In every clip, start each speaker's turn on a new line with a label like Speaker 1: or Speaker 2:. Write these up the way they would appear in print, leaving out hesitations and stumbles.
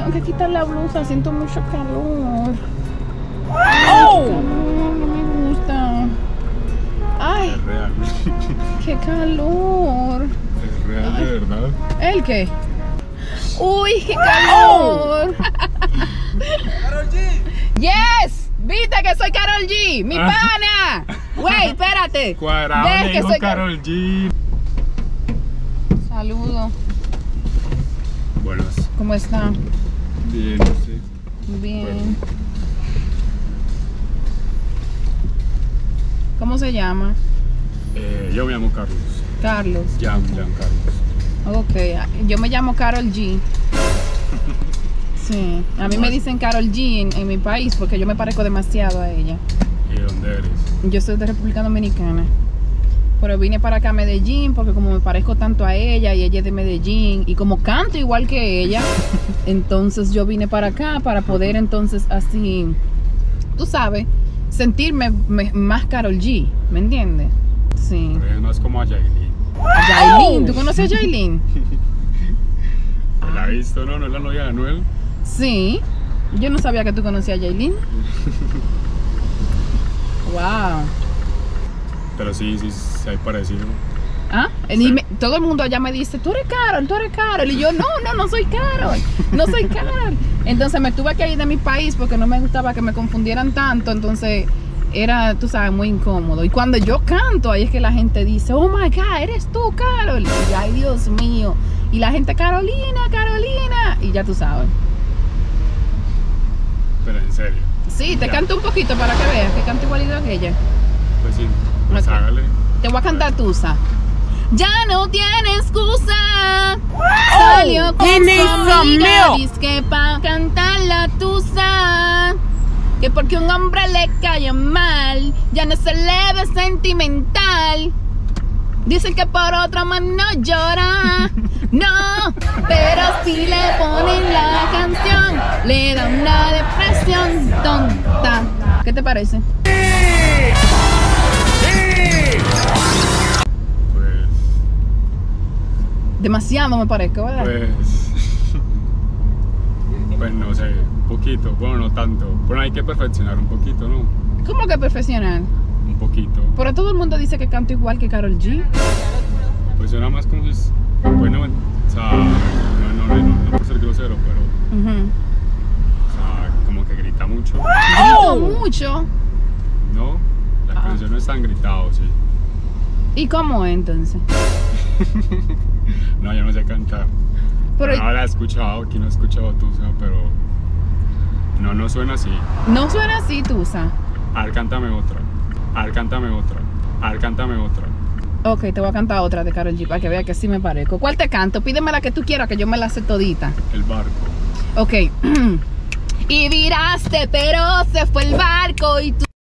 Speaker 1: tengo que quitar la blusa, siento mucho calor.
Speaker 2: ¡Oh!
Speaker 1: No me gusta. Ay,
Speaker 2: Es real.
Speaker 1: qué calor.
Speaker 2: Es real, de verdad.
Speaker 1: ¿El qué? Uy, qué calor.
Speaker 3: ¡Karol G!
Speaker 1: Yes, viste que soy Karol G, mi pana. Güey, espérate.
Speaker 2: Cuadrado,
Speaker 1: Ves
Speaker 2: le
Speaker 1: que
Speaker 2: dijo
Speaker 1: soy
Speaker 2: Karol G.
Speaker 1: Saludo.
Speaker 2: Buenas.
Speaker 1: ¿Cómo está?
Speaker 2: Bien, no sé.
Speaker 1: Bien. ¿Cómo se llama?
Speaker 2: Yo me llamo Carlos.
Speaker 1: Carlos.
Speaker 2: Jan Carlos.
Speaker 1: Ok, yo me llamo Karol G. Sí, a mí me dicen Karol G en mi país porque yo me parezco demasiado a ella.
Speaker 2: ¿Y de dónde eres?
Speaker 1: Yo soy de República Dominicana. Pero vine para acá a Medellín porque como me parezco tanto a ella y ella es de Medellín y como canto igual que ella, entonces yo vine para acá para poder entonces así, tú sabes, sentirme más Karol G, ¿me entiendes? Sí.
Speaker 2: Pero es más como a Yailin.
Speaker 1: A Yailin, ¿tú conoces a Yailin?
Speaker 2: ¿La has visto? ¿No? ¿No es la novia de Anuel?
Speaker 1: Sí, yo no sabía que tú conocías a Yailin. Wow.
Speaker 2: Pero sí hay parecido.
Speaker 1: ¿Ah?
Speaker 2: Sí.
Speaker 1: Todo el mundo allá me dice, tú eres Karol. Y yo, no soy Karol. No soy Karol. Entonces me tuve que ir de mi país porque no me gustaba que me confundieran tanto. Entonces era, tú sabes, muy incómodo. Y cuando yo canto, ahí es que la gente dice, oh my God, eres tú, Karol. Y yo, ay, Dios mío. Y la gente, Carolina. Y ya tú sabes.
Speaker 2: Pero en serio.
Speaker 1: Sí, te
Speaker 2: Ya.
Speaker 1: canto un poquito para que veas que canto igualito que ella.
Speaker 2: Pues sí, pues
Speaker 1: Ok.
Speaker 2: hágale.
Speaker 1: Te voy a cantar Tusa. Ya no tiene excusa. Salió con
Speaker 3: he
Speaker 1: su
Speaker 3: needs some
Speaker 1: amiga,
Speaker 3: milk.
Speaker 1: dizque pa' cantar la Tusa. Que porque un hombre le cae mal, ya no se le ve sentimental. Dicen que por otra más no llora. No, pero si le ponen la canción, le da una depresión tonta. ¿Qué te parece?
Speaker 2: Pues,
Speaker 1: Demasiado me parezco, ¿verdad?
Speaker 2: pues no sé, un poquito, bueno, no tanto. Bueno, hay que perfeccionar un poquito, ¿no?
Speaker 1: ¿Cómo que profesional?
Speaker 2: Un poquito.
Speaker 1: Pero todo el mundo dice que canto igual que Karol G.
Speaker 2: Pues suena más como si, bueno, o sea, no por ser grosero, pero,
Speaker 1: Ujú.
Speaker 2: o sea, como que grita mucho.
Speaker 1: Grito mucho.
Speaker 2: No, la canción no es tan gritado, sí.
Speaker 1: ¿Y cómo es, entonces?
Speaker 2: No, yo no sé cantar.
Speaker 1: Pero
Speaker 2: No la he escuchado, aquí no he escuchado Tusa, pero no suena así.
Speaker 1: no suena así, Tusa.
Speaker 2: A ver, cántame otra. A ver, cántame otra. A ver, cántame otra.
Speaker 1: Ok, te voy a cantar otra de Karol G para que vea que sí me parezco. ¿Cuál te canto? Pídeme la que tú quieras, que yo me la sé todita.
Speaker 2: El barco.
Speaker 1: Ok. Y viraste, pero se fue el barco y tú...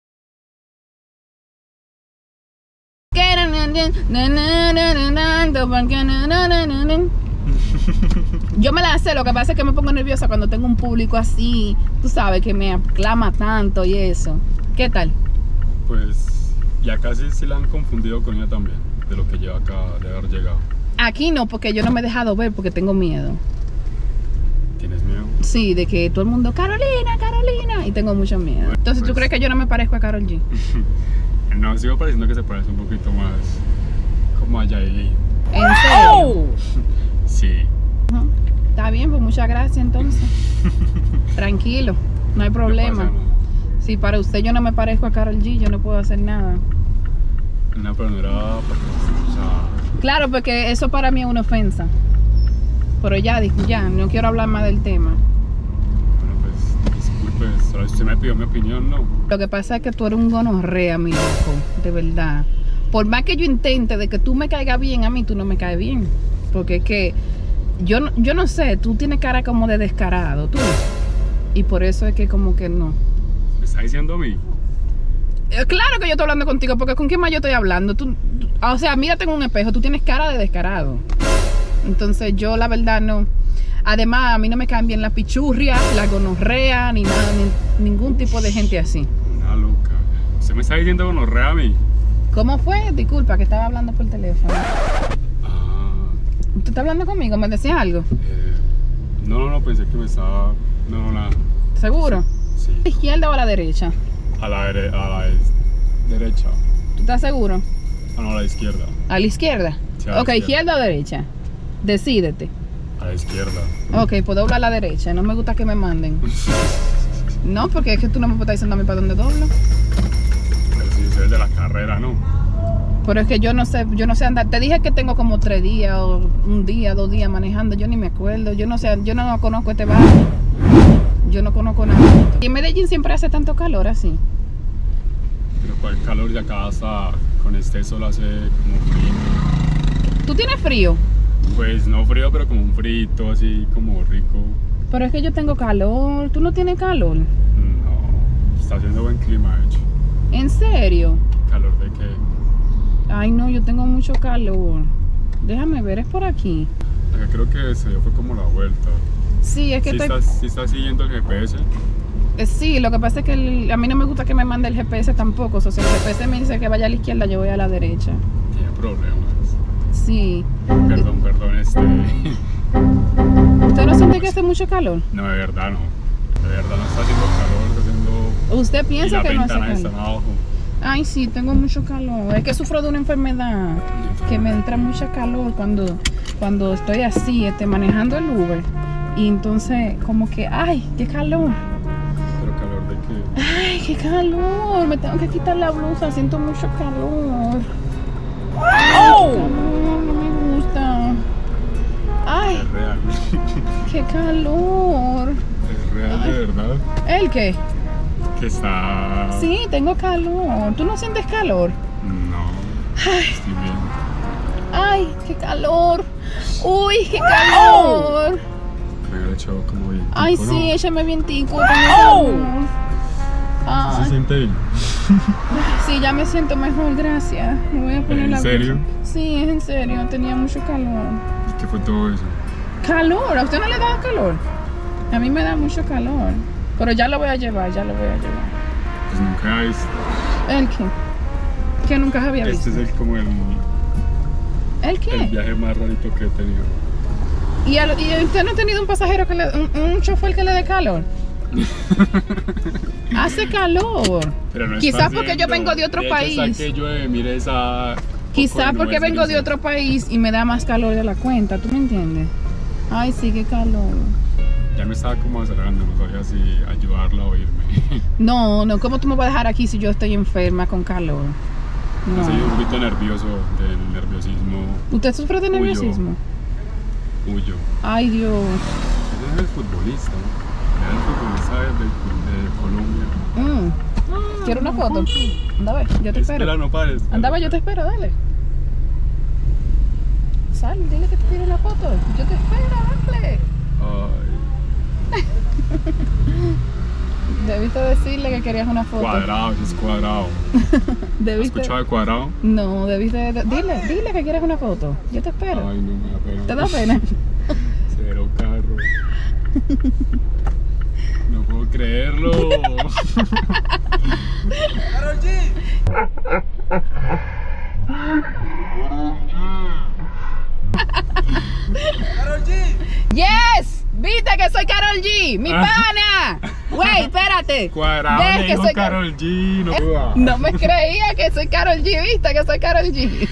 Speaker 1: Yo me la sé, lo que pasa es que me pongo nerviosa cuando tengo un público así, tú sabes, que me aclama tanto y eso. ¿Qué tal?
Speaker 2: Pues ya casi se la han confundido con ella también, de lo que lleva acá de haber llegado.
Speaker 1: Aquí no, porque yo no me he dejado ver porque tengo miedo.
Speaker 2: ¿Tienes miedo?
Speaker 1: Sí, de que todo el mundo, Carolina, y tengo mucho miedo.
Speaker 2: Bueno,
Speaker 1: Entonces, ¿tú
Speaker 2: pues-
Speaker 1: crees que yo no me parezco a Karol G?
Speaker 2: No, sigo pareciendo que se parece un poquito más como a Yailin.
Speaker 1: ¿En serio?
Speaker 2: Sí.
Speaker 1: Ujú. Está bien, pues muchas gracias entonces. Tranquilo, no hay problema.
Speaker 2: No pasa
Speaker 1: Si para usted yo no me parezco a Karol G, yo no puedo hacer nada.
Speaker 2: nada. No, pero no era porque, o sea,
Speaker 1: Claro, porque eso para mí es una ofensa. Pero ya, no quiero hablar más del tema.
Speaker 2: bueno, pues disculpe, solo usted me pidió mi opinión, ¿no?
Speaker 1: Lo que pasa es que tú eres un gonorrea, mi loco, de verdad. Por más que yo intente de que tú me caigas bien, a mí tú no me caes bien. Porque es que yo no sé, tú tienes cara como de descarado, tú. Y por eso es que como que no.
Speaker 2: ¿Me está diciendo a mí?
Speaker 1: Claro que yo estoy hablando contigo, porque ¿con quién más yo estoy hablando? O sea, mírate en un espejo, tú tienes cara de descarado. Entonces yo la verdad no. Además, a mí no me caen bien las pichurrias, la gonorrea, ni nada, ningún tipo de gente así.
Speaker 2: Una loca. ¿Usted me está diciendo gonorrea a mí?
Speaker 1: ¿Cómo fue? Disculpa, que estaba hablando por teléfono.
Speaker 2: Ah,
Speaker 1: ¿Tú estás hablando conmigo? ¿Me decías algo?
Speaker 2: No, pensé que me estaba... No, nada.
Speaker 1: ¿Seguro?
Speaker 2: Sí.
Speaker 1: ¿A la izquierda o a la derecha?
Speaker 2: A la derecha.
Speaker 1: ¿Tú estás seguro?
Speaker 2: Ah, no, a la izquierda.
Speaker 1: ¿A la izquierda?
Speaker 2: Sí, a la
Speaker 1: Ok, ¿izquierda o derecha? Decídete.
Speaker 2: A la izquierda.
Speaker 1: Ok, pues dobla a la derecha. No me gusta que me manden. No, porque es que tú no me puedes estar diciendo a mí para dónde doblo.
Speaker 2: Pero si es el de la carrera, ¿no?
Speaker 1: Pero es que yo no sé andar. Te dije que tengo como 3 días o 1 día, 2 días manejando. Yo ni me acuerdo. Yo no sé, yo no conozco este barrio. Yo no conozco nada. Y en Medellín siempre hace tanto calor así.
Speaker 2: Pero con el calor de acá hasta con este sol hace como frío.
Speaker 1: ¿Tú tienes frío?
Speaker 2: Pues no frío, pero como un frito así como rico.
Speaker 1: Pero es que yo tengo calor. ¿Tú no tienes calor?
Speaker 2: No, está haciendo buen clima, de hecho.
Speaker 1: ¿En serio?
Speaker 2: ¿Calor de qué?
Speaker 1: Ay, no, yo tengo mucho calor. Déjame ver, es por aquí.
Speaker 2: Acá creo que se dio fue como la vuelta.
Speaker 1: Sí, es que
Speaker 2: ¿Sí estás siguiendo el GPS?
Speaker 1: Sí, lo que pasa es que a mí no me gusta que me mande el GPS tampoco. O sea, si el GPS me dice que vaya a la izquierda, yo voy a la derecha.
Speaker 2: Tiene problemas.
Speaker 1: Sí.
Speaker 2: Perdón,
Speaker 1: ¿Usted no siente que hace mucho calor?
Speaker 2: No, de verdad no. De verdad no está haciendo calor, está haciendo...
Speaker 1: ¿Usted
Speaker 2: Y
Speaker 1: piensa
Speaker 2: las
Speaker 1: que no hace
Speaker 2: ventanas
Speaker 1: calor?
Speaker 2: están abajo.
Speaker 1: Ay, sí, tengo mucho calor. Es que sufro de una enfermedad que me entra mucha calor cuando estoy así, manejando el Uber. Y entonces, como que, ay, qué calor.
Speaker 2: ¿Pero calor de qué?
Speaker 1: Ay, qué calor. Me tengo que quitar la blusa, siento mucho calor. ¡Oh! No me gusta. Ay,
Speaker 2: Es real.
Speaker 1: qué calor.
Speaker 2: Es real de verdad.
Speaker 1: ¿El qué?
Speaker 2: Que está...
Speaker 1: Sí, tengo calor. ¿Tú no sientes calor?
Speaker 2: No.
Speaker 1: Ay.
Speaker 2: Estoy bien.
Speaker 1: Ay, qué calor. Uy, qué calor.
Speaker 2: Me hubiera echado como bien.
Speaker 1: Ay,
Speaker 2: ¿O no?
Speaker 1: sí, échame vientico. Tengo calor.
Speaker 2: ¿Se
Speaker 1: Ay,
Speaker 2: siente bien?
Speaker 1: sí, ya me siento mejor, gracias. Me voy a poner
Speaker 2: ¿En
Speaker 1: la
Speaker 2: serio?
Speaker 1: blusa. Sí, es en serio, tenía mucho calor.
Speaker 2: ¿Y qué fue todo eso?
Speaker 1: ¿Calor? ¿A usted no le da calor? A mí me da mucho calor. Pero ya lo voy a llevar, ya lo voy a llevar.
Speaker 2: Pues nunca he visto.
Speaker 1: ¿El qué? ¿Que nunca había visto?
Speaker 2: Este es como
Speaker 1: ¿El
Speaker 2: el
Speaker 1: qué?
Speaker 2: viaje más rarito que he tenido.
Speaker 1: ¿Y usted no ha tenido un pasajero, un chofer que le dé calor? Hace calor.
Speaker 2: Pero no
Speaker 1: Quizás
Speaker 2: está
Speaker 1: porque yo
Speaker 2: haciendo.
Speaker 1: vengo de otro
Speaker 2: De hecho,
Speaker 1: país.
Speaker 2: está que llueve, mire esa...
Speaker 1: Quizás
Speaker 2: poco de
Speaker 1: porque
Speaker 2: nubes
Speaker 1: vengo de
Speaker 2: grises.
Speaker 1: otro país y me da más calor de la cuenta, ¿tú me entiendes? Ay, sí, qué calor.
Speaker 2: Ya me estaba como acelerando, no sabía si ayudarla o irme.
Speaker 1: No, ¿cómo tú me vas a dejar aquí si yo estoy enferma con calor?
Speaker 2: Estoy un
Speaker 1: No.
Speaker 2: poquito nervioso del nerviosismo.
Speaker 1: ¿Usted sufre de
Speaker 2: Huyo.
Speaker 1: nerviosismo?
Speaker 2: Huyo.
Speaker 1: Ay, Dios.
Speaker 2: Ese es el futbolista, ¿no? Era el futbolista de Colombia.
Speaker 1: ¿Quiero una foto? Anda, ve, yo te
Speaker 2: Espera,
Speaker 1: espero.
Speaker 2: no pares.
Speaker 1: Anda, ve, yo te espero, dale. Sal, dile que te tire la foto. Yo te espero, dale.
Speaker 2: Ay,
Speaker 1: Debiste decirle que querías una foto.
Speaker 2: cuadrado, ese es cuadrado. ¿Has
Speaker 1: Debiste...
Speaker 2: escuchado de cuadrado?
Speaker 1: No, debiste... Dile que quieres una foto. Yo te espero.
Speaker 2: Ay, no me da pena.
Speaker 1: ¿Te da pena?
Speaker 2: Cero carro. No puedo creerlo.
Speaker 3: ¡Karol G! ¡Karol G!
Speaker 1: Yes, viste que soy Karol G, mi pana. Güey, espérate.
Speaker 2: Cuadrado,
Speaker 1: ¿Ves
Speaker 2: me
Speaker 1: que
Speaker 2: dijo
Speaker 1: soy
Speaker 2: Karol G. No,
Speaker 1: No me creía que soy Karol G, viste que soy Karol G.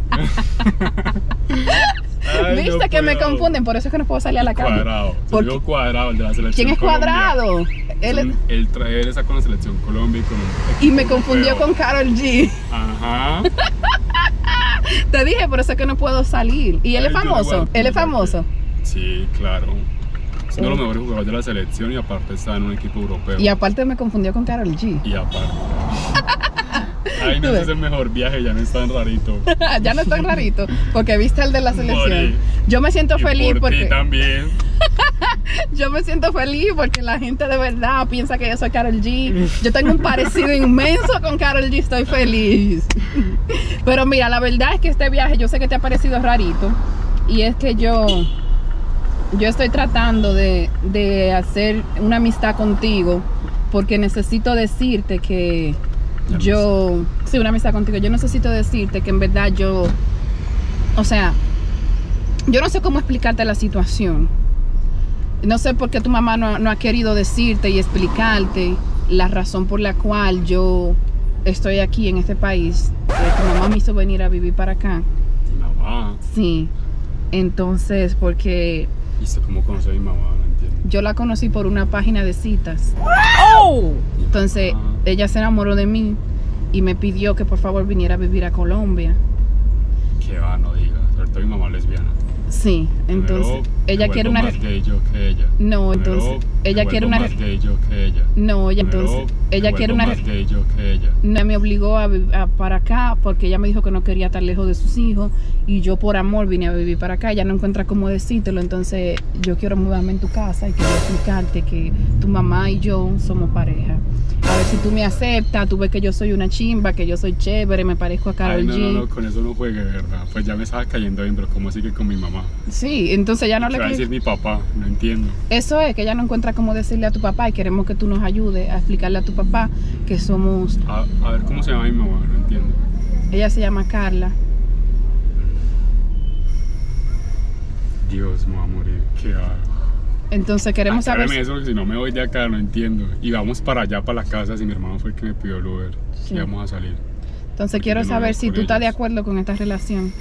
Speaker 2: Ay,
Speaker 1: Viste
Speaker 2: no
Speaker 1: que me
Speaker 2: puedo.
Speaker 1: confunden, por eso es que no puedo salir a la calle.
Speaker 2: Cuadrado.
Speaker 1: Porque-
Speaker 2: Te digo Cuadrado, el de la selección
Speaker 1: ¿Quién es
Speaker 2: Colombia.
Speaker 1: Cuadrado?
Speaker 2: Él está con la selección Colombia y con el
Speaker 1: Y me
Speaker 2: equipo
Speaker 1: confundió
Speaker 2: europeo.
Speaker 1: con Karol G.
Speaker 2: Ajá.
Speaker 1: Te dije, por eso es que no puedo salir. Y él es
Speaker 2: Ay, yo
Speaker 1: famoso.
Speaker 2: igual,
Speaker 1: Él es famoso.
Speaker 2: Sí, claro. Es uno de los mejores jugadores de la selección y aparte está en un equipo europeo.
Speaker 1: Y aparte me confundió con Karol G.
Speaker 2: Y aparte. Ay, no,
Speaker 1: Tú
Speaker 2: ese
Speaker 1: ves.
Speaker 2: es el mejor viaje, ya no es tan rarito.
Speaker 1: Ya no es tan rarito, porque viste el de la selección.
Speaker 2: Morí.
Speaker 1: Yo me siento
Speaker 2: Y
Speaker 1: feliz
Speaker 2: por
Speaker 1: porque
Speaker 2: ti también.
Speaker 1: yo me siento feliz porque la gente de verdad piensa que yo soy Karol G. Yo tengo un parecido inmenso con Karol G, estoy feliz. Pero mira, la verdad es que este viaje yo sé que te ha parecido rarito y es que yo estoy tratando de hacer una amistad contigo porque necesito decirte que sí, una amistad contigo. Yo necesito decirte que en verdad o sea, yo no sé cómo explicarte la situación, No sé por qué tu mamá no ha querido decirte y explicarte la razón por la cual yo estoy aquí en este país. Tu mamá me hizo venir a vivir para acá.
Speaker 2: ¿Mi mamá?
Speaker 1: Sí. Entonces, porque
Speaker 2: ¿Y usted cómo conoce a mi mamá? No entiendo.
Speaker 1: yo la conocí por una página de citas.
Speaker 3: ¡Oh!
Speaker 1: Entonces, ella se enamoró de mí y me pidió que por favor viniera a vivir a Colombia.
Speaker 2: Que va, no digas. Sobre todo mi mamá lesbiana.
Speaker 1: Sí, entonces ella quiere una
Speaker 2: más gay yo que ella.
Speaker 1: No, entonces ella quiere una
Speaker 2: más gay yo que ella.
Speaker 1: No, entonces ella quiere una
Speaker 2: más gay yo que ella.
Speaker 1: No, me obligó para acá porque ella me dijo que no quería estar lejos de sus hijos y yo por amor vine a vivir para acá. Ella no encuentra cómo decírtelo, entonces yo quiero mudarme en tu casa y quiero explicarte que tu mamá y yo somos pareja. A ver si tú me aceptas, tú ves que yo soy una chimba, que yo soy chévere, me parezco a Karol G.
Speaker 2: No, con eso no juegue, de verdad. Pues ya me estaba cayendo bien, pero ¿cómo sigue con mi mamá?
Speaker 1: Sí, entonces ya no le
Speaker 2: ¿Qué va a decir mi papá? No entiendo.
Speaker 1: Eso es, que ella no encuentra cómo decirle a tu papá y queremos que tú nos ayudes a explicarle a tu papá que somos...
Speaker 2: A ver, ¿cómo se llama mi mamá? No entiendo.
Speaker 1: Ella se llama Carla.
Speaker 2: Dios, me va a morir. ¿Qué hago?
Speaker 1: Entonces queremos saber...
Speaker 2: Acláreme eso, porque si no me voy de acá, no entiendo. Y vamos para allá, para la casa, si mi hermano fue el que me pidió el Uber.
Speaker 1: Sí.
Speaker 2: Y vamos a salir.
Speaker 1: Entonces
Speaker 2: Porque
Speaker 1: quiero
Speaker 2: yo no
Speaker 1: saber
Speaker 2: vivo
Speaker 1: si
Speaker 2: con
Speaker 1: tú estás de
Speaker 2: ellos.
Speaker 1: acuerdo con esta relación.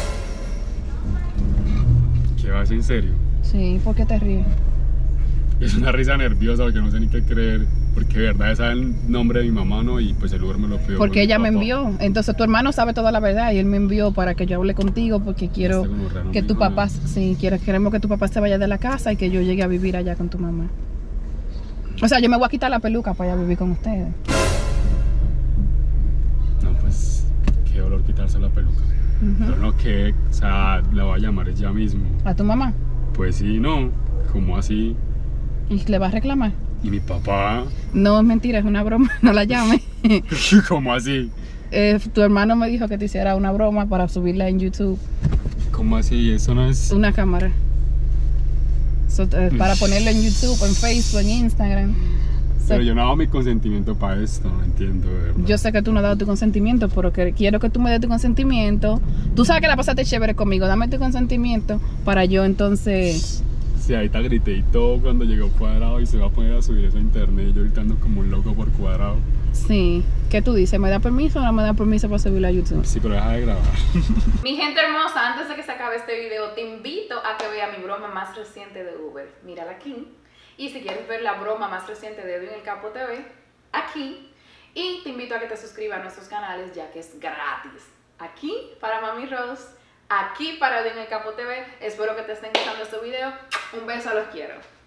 Speaker 2: ¿Qué va? ¿Es en serio?
Speaker 1: Sí, ¿por qué te ríes?
Speaker 2: Es una risa nerviosa porque no sé ni qué creer. Porque de verdad esa es el nombre de mi mamá, ¿no? Y pues el Uber me lo pidió.
Speaker 1: Porque
Speaker 2: por mi
Speaker 1: ella me
Speaker 2: papá.
Speaker 1: envió. Entonces tu hermano sabe toda la verdad y él me envió para que yo hable contigo porque quiero
Speaker 2: Este como raro,
Speaker 1: que
Speaker 2: no
Speaker 1: tu
Speaker 2: dijo
Speaker 1: papá,
Speaker 2: nada.
Speaker 1: sí, queremos que tu papá se vaya de la casa y que yo llegue a vivir allá con tu mamá. O sea, yo me voy a quitar la peluca para ir a vivir con ustedes.
Speaker 2: No, pues qué dolor quitarse la peluca. Pero no que, o sea, la voy a llamar ya mismo.
Speaker 1: ¿A tu mamá?
Speaker 2: Pues sí, no. ¿Cómo así?
Speaker 1: ¿Y le vas a reclamar?
Speaker 2: ¿Y mi papá?
Speaker 1: No, es mentira, es una broma, no la llames.
Speaker 2: ¿Cómo así?
Speaker 1: Tu hermano me dijo que te hiciera una broma para subirla en YouTube,
Speaker 2: ¿Cómo así? Eso no es...
Speaker 1: una cámara. Para ponerlo en YouTube, en Facebook, en Instagram.
Speaker 2: Pero yo no hago mi consentimiento para esto, no entiendo, de verdad.
Speaker 1: Yo sé que tú no has dado tu consentimiento, pero que quiero que tú me des tu consentimiento. Tú sabes que la pasaste chévere conmigo, dame tu consentimiento para yo entonces...
Speaker 2: Sí, ahorita grité y todo cuando llegó Cuadrado y se va a poner a subir eso a internet. Yo gritando como un loco por Cuadrado.
Speaker 1: Sí, ¿qué tú dices? ¿Me da permiso o no me da permiso para subirlo a YouTube?
Speaker 2: Sí, pero deja de grabar.
Speaker 1: Mi gente hermosa, antes de que se acabe este video, te invito a que veas mi broma más reciente de Uber. Mírala aquí. Y si quieres ver la broma más reciente de Edwin El Capo TV, aquí. Y te invito a que te suscribas a nuestros canales, ya que es gratis. Aquí para Mami Rose, aquí para Edwin El Capo TV. Espero que te estén gustando este video. Un beso, los quiero.